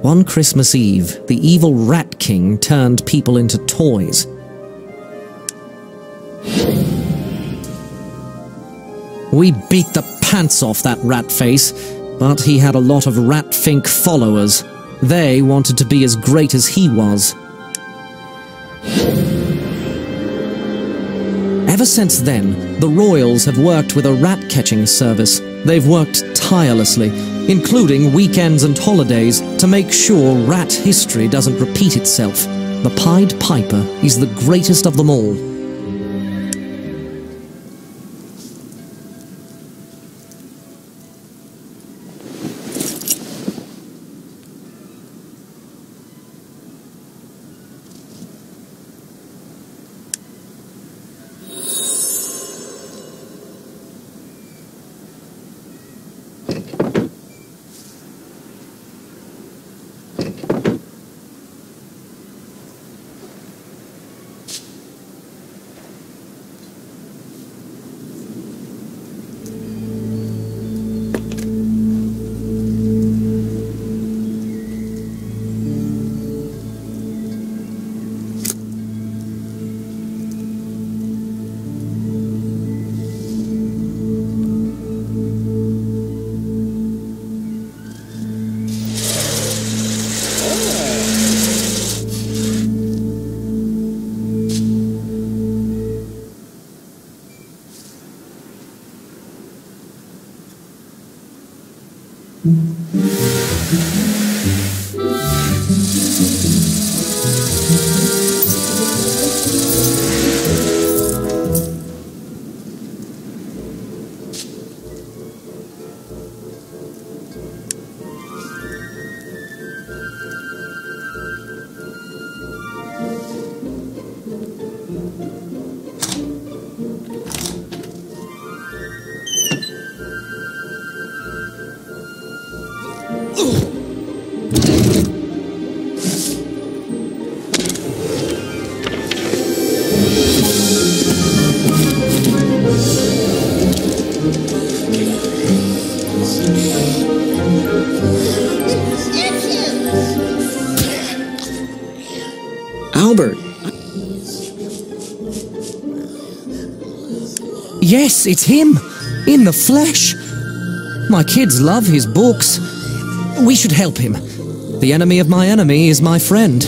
One Christmas Eve, the evil Rat King turned people into toys. We beat the pants off that rat face, but he had a lot of rat-fink followers. They wanted to be as great as he was. Ever since then, the royals have worked with a rat-catching service. They've worked tirelessly, including weekends and holidays, to make sure rat history doesn't repeat itself. The Pied Piper is the greatest of them all. Albert. Yes, it's him! In the flesh! My kids love his books. We should help him. The enemy of my enemy is my friend.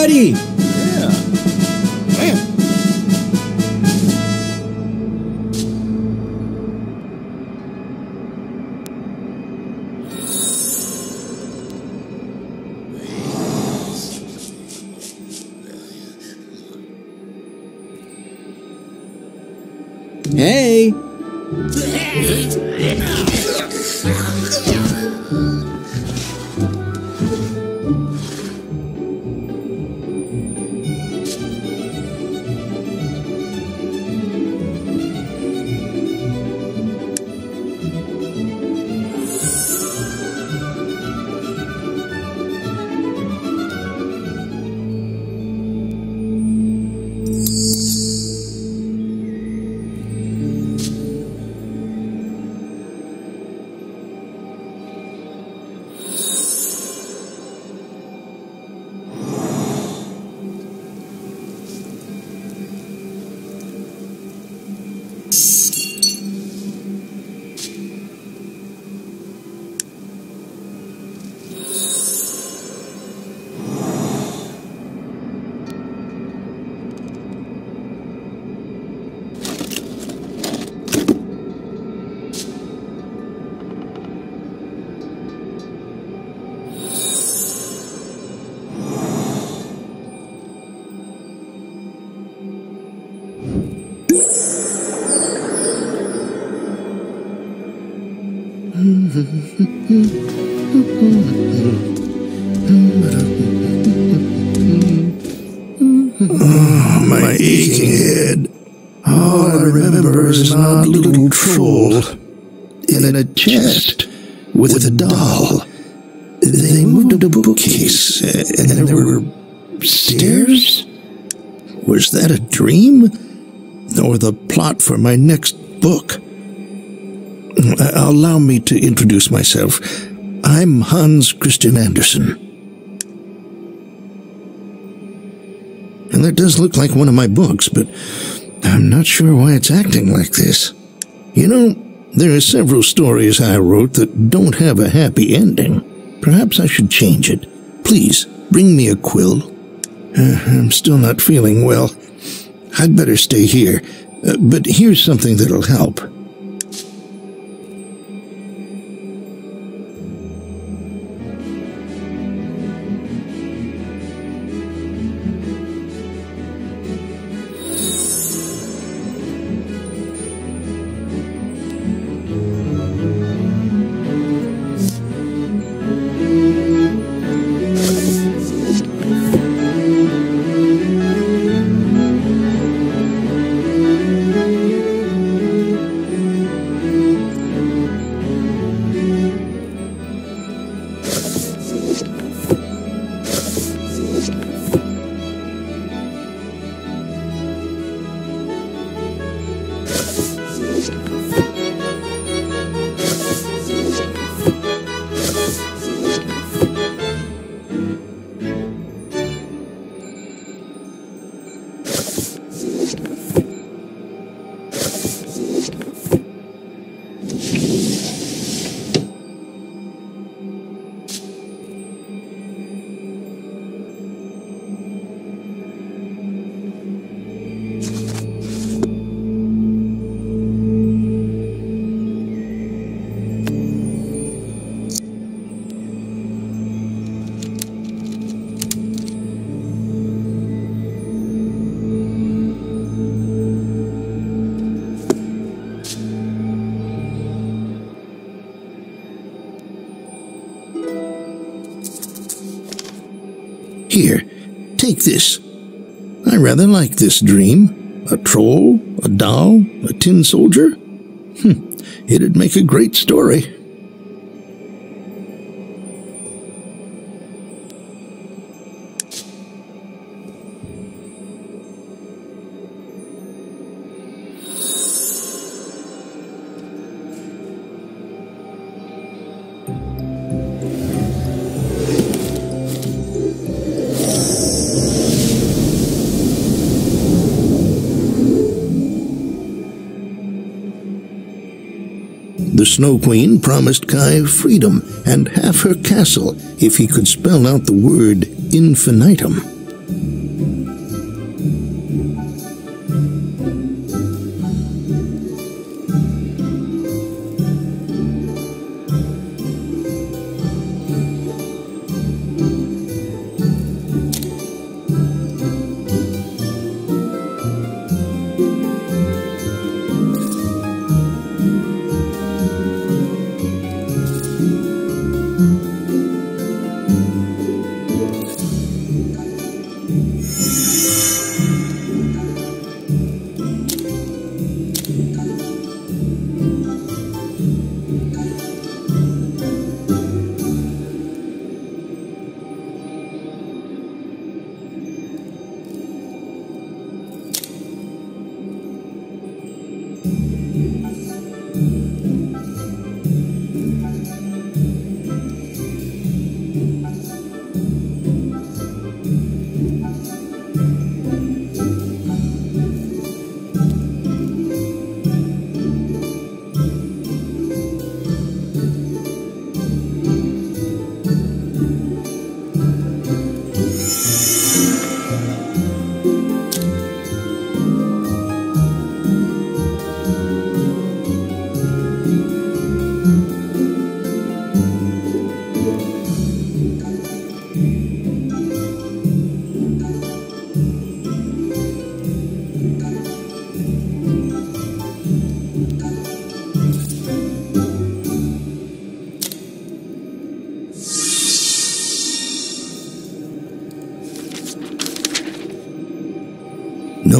ready! Yeah. Man. Hey! Oh, my aching head. All I remember is an odd little troll in a chest with a doll. They moved a bookcase, and there were stairs? Was that a dream? Or the plot for my next book? Allow me to introduce myself. I'm Hans Christian Andersen. And that does look like one of my books, but I'm not sure why it's acting like this. You know, there are several stories I wrote that don't have a happy ending. Perhaps I should change it. Please, bring me a quill. I'm still not feeling well. I'd better stay here. But here's something that'll help. Here, take this. I rather like this dream. A troll, a doll, a tin soldier. It'd make a great story. The Snow Queen promised Kai freedom and half her castle if he could spell out the word infinitum.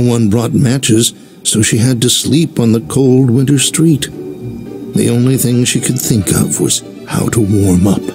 one brought matches, so she had to sleep on the cold winter street. The only thing she could think of was how to warm up.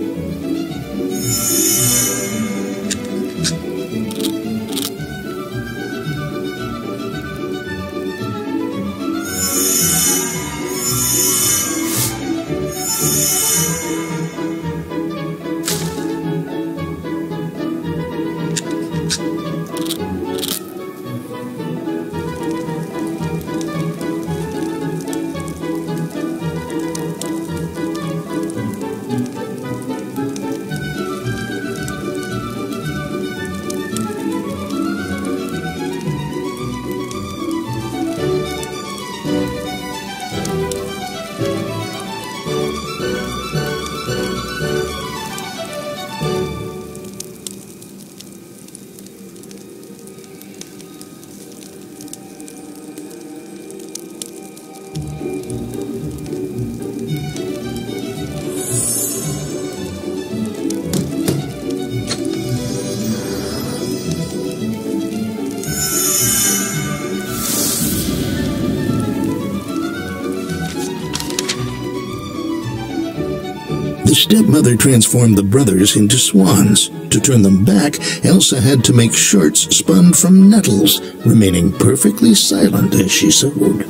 The stepmother transformed the brothers into swans. To turn them back, Elsa had to make shirts spun from nettles, remaining perfectly silent as she sewed.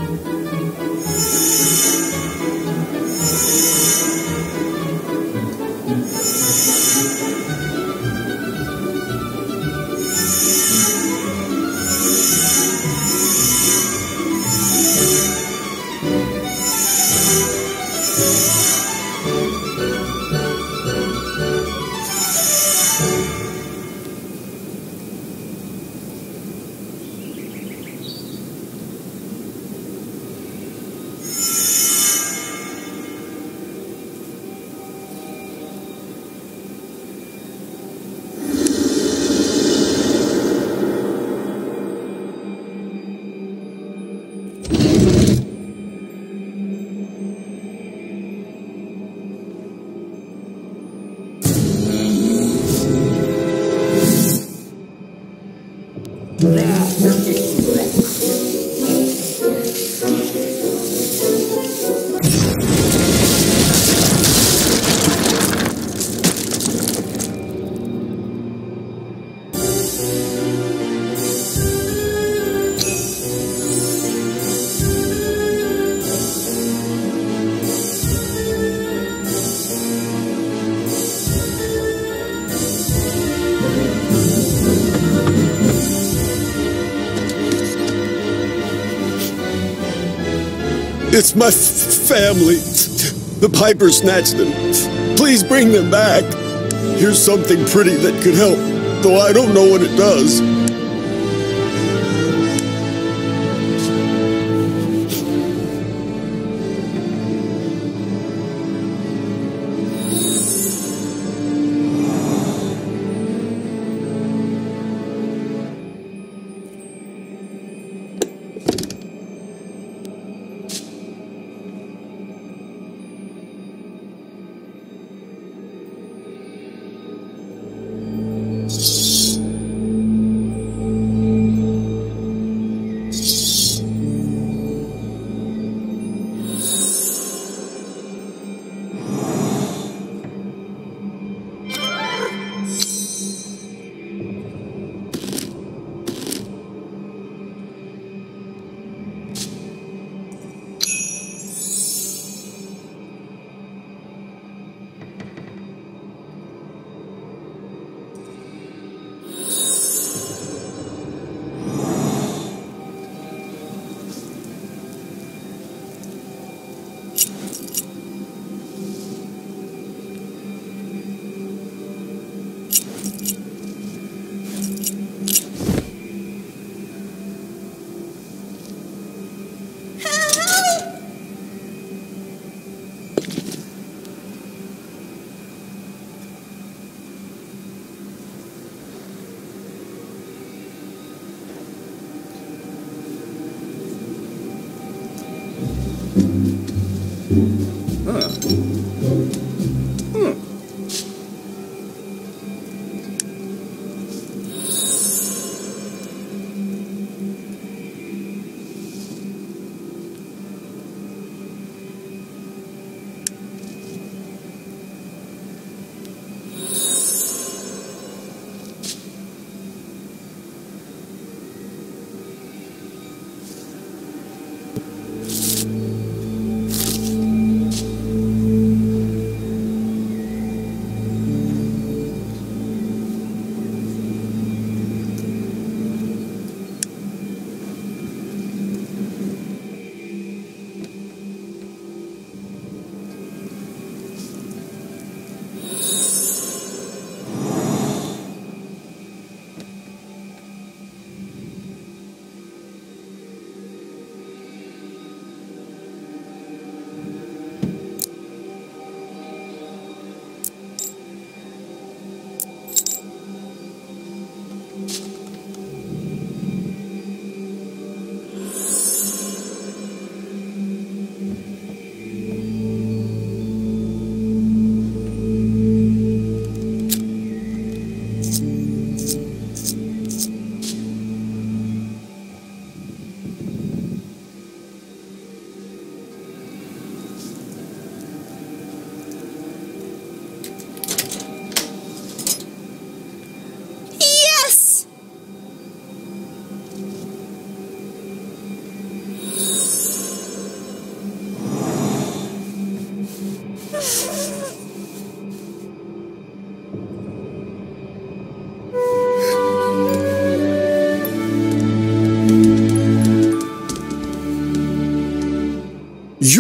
It's my family. The Piper snatched them. Please bring them back. Here's something pretty that could help, though I don't know what it does.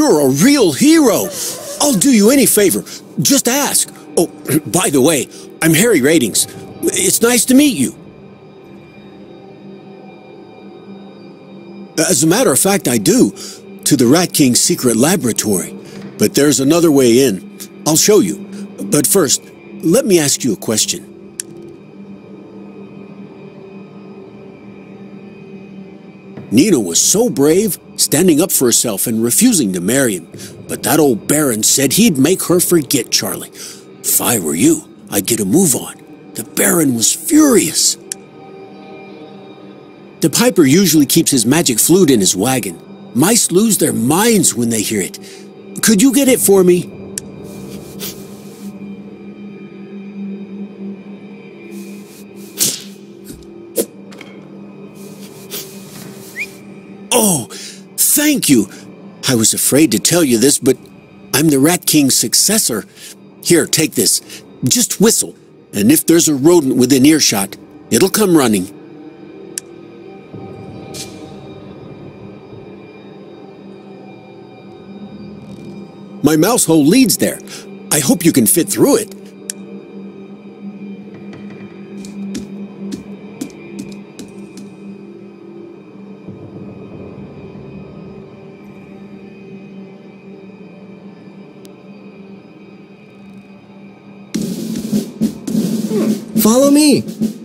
You're a real hero. I'll do you any favor. Just ask. Oh, by the way, I'm Harry Ratings. It's nice to meet you. As a matter of fact, I do. To the Rat King's secret laboratory. But there's another way in. I'll show you. But first, let me ask you a question. Nina was so brave, standing up for herself and refusing to marry him. But that old Baron said he'd make her forget Charlie. If I were you, I'd get a move on. The Baron was furious. The Piper usually keeps his magic flute in his wagon. Mice lose their minds when they hear it. Could you get it for me? Oh, thank you. I was afraid to tell you this, but I'm the Rat King's successor. Here, take this. Just whistle, and if there's a rodent within earshot, it'll come running. My mouse hole leads there. I hope you can fit through it. Follow me.